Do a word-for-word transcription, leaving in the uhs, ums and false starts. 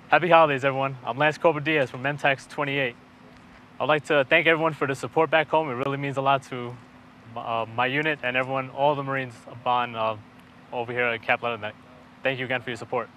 Happy holidays, everyone. I'm LCpl Diaz from Mentex twenty-eight. I'd like to thank everyone for the support back home. It really means a lot to uh, my unit and everyone, all the Marines bond uh, over here at Cap Thank you again for your support.